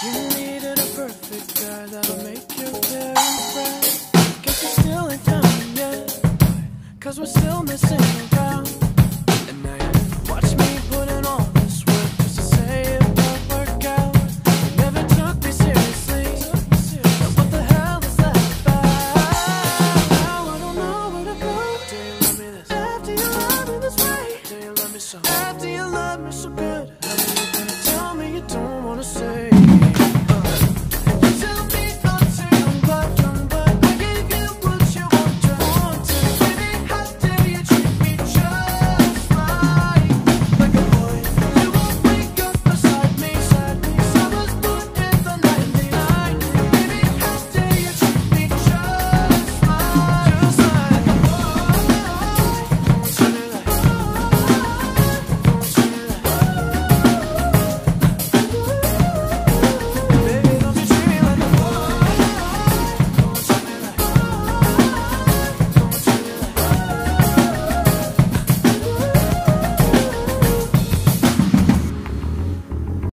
You needed a perfect guy that'll make your parents proud. Guess you still ain't found him yet, 'cause we're still missing